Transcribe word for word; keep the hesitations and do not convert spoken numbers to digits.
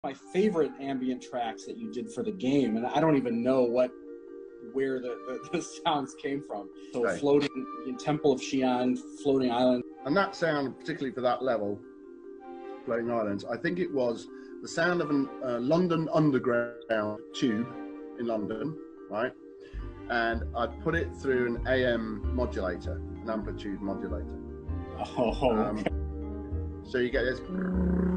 My favorite ambient tracks that you did for the game, and I don't even know what where the, the, the sounds came from. So right. Floating in Temple of Xi'an, Floating Island. And that sound, particularly for that level, Floating Islands, I think it was the sound of a uh, London Underground tube in London, right? And I put it through an A M modulator, an amplitude modulator. Oh, um, okay. So you get this